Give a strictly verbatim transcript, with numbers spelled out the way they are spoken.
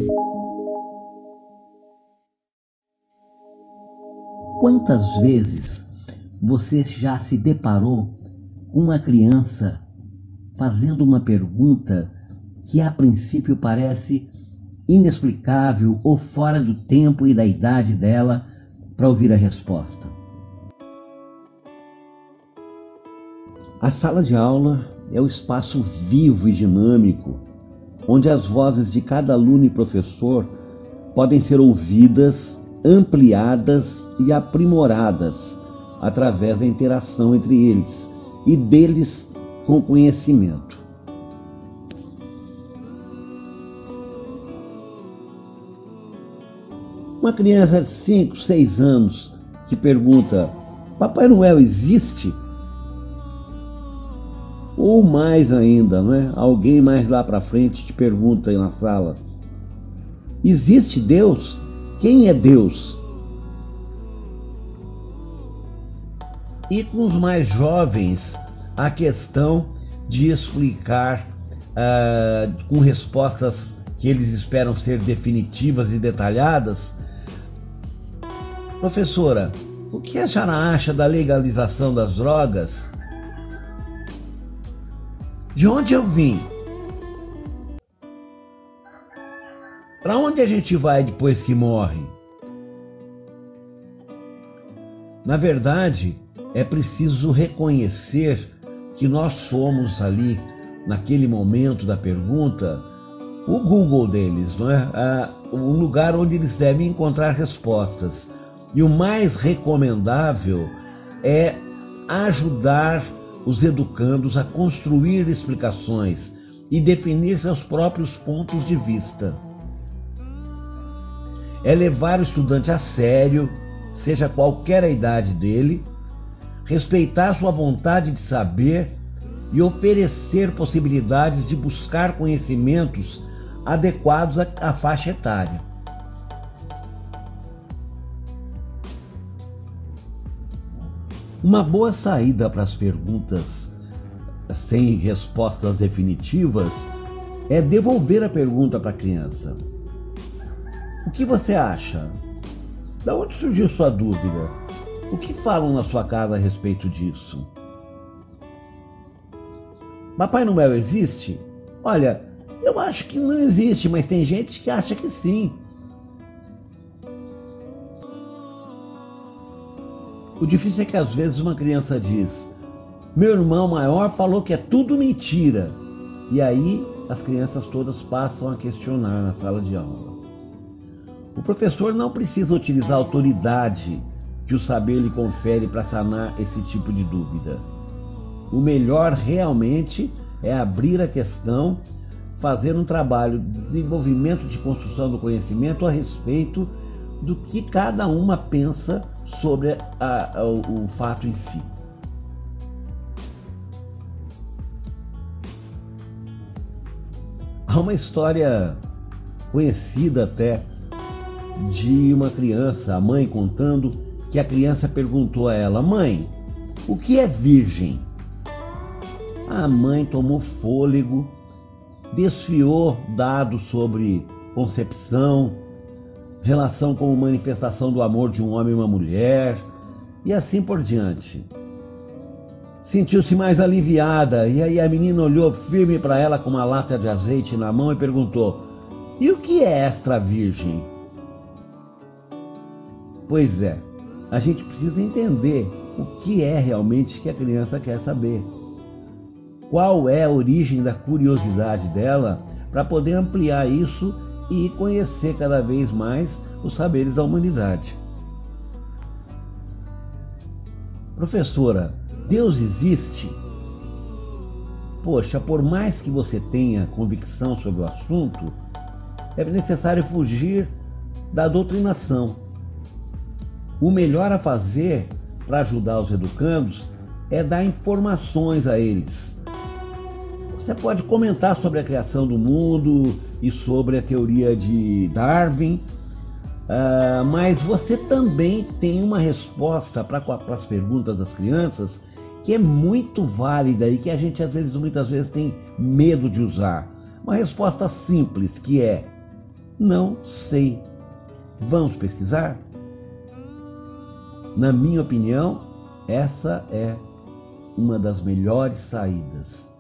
Quantas vezes você já se deparou com uma criança fazendo uma pergunta que a princípio parece inexplicável ou fora do tempo e da idade dela para ouvir a resposta? A sala de aula é o espaço vivo e dinâmico, onde as vozes de cada aluno e professor podem ser ouvidas, ampliadas e aprimoradas através da interação entre eles e deles com o conhecimento. Uma criança de cinco, seis anos que pergunta: Papai Noel existe? Ou mais ainda, não é? Alguém mais lá para frente te pergunta aí na sala: existe Deus? Quem é Deus? E com os mais jovens, a questão de explicar uh, com respostas que eles esperam ser definitivas e detalhadas. Professora, o que a senhora acha da legalização das drogas? De onde eu vim? Para onde a gente vai depois que morre? Na verdade, é preciso reconhecer que nós somos ali, naquele momento da pergunta, o Google deles, não é? Ah, um lugar onde eles devem encontrar respostas. E o mais recomendável é ajudar os educandos a construir explicações e definir seus próprios pontos de vista. É levar o estudante a sério, seja qualquer a idade dele, respeitar sua vontade de saber e oferecer possibilidades de buscar conhecimentos adequados à faixa etária. Uma boa saída para as perguntas sem respostas definitivas é devolver a pergunta para a criança. O que você acha? Da onde surgiu sua dúvida? O que falam na sua casa a respeito disso? Papai Noel existe? Olha, eu acho que não existe, mas tem gente que acha que sim. O difícil é que às vezes uma criança diz: meu irmão maior falou que é tudo mentira. E aí as crianças todas passam a questionar na sala de aula. O professor não precisa utilizar a autoridade que o saber lhe confere para sanar esse tipo de dúvida. O melhor realmente é abrir a questão, fazer um trabalho de desenvolvimento de construção do conhecimento a respeito do que cada uma pensa sobre a, a, o, o fato em si. Há uma história conhecida até de uma criança, a mãe contando que a criança perguntou a ela: mãe, o que é virgem? A mãe tomou fôlego, desfiou dados sobre concepção, relação com manifestação do amor de um homem e uma mulher, e assim por diante. Sentiu-se mais aliviada, e aí a menina olhou firme para ela com uma lata de azeite na mão e perguntou: e o que é extra virgem? Pois é, a gente precisa entender o que é realmente que a criança quer saber. Qual é a origem da curiosidade dela para poder ampliar isso e conhecer cada vez mais os saberes da humanidade. Professora, Deus existe? Poxa, por mais que você tenha convicção sobre o assunto, é necessário fugir da doutrinação. O melhor a fazer para ajudar os educandos é dar informações a eles. Você pode comentar sobre a criação do mundo e sobre a teoria de Darwin, uh, mas você também tem uma resposta para as perguntas das crianças que é muito válida e que a gente às vezes, muitas vezes tem medo de usar. Uma resposta simples que é: Não sei. Vamos pesquisar? Na minha opinião, essa é uma das melhores saídas.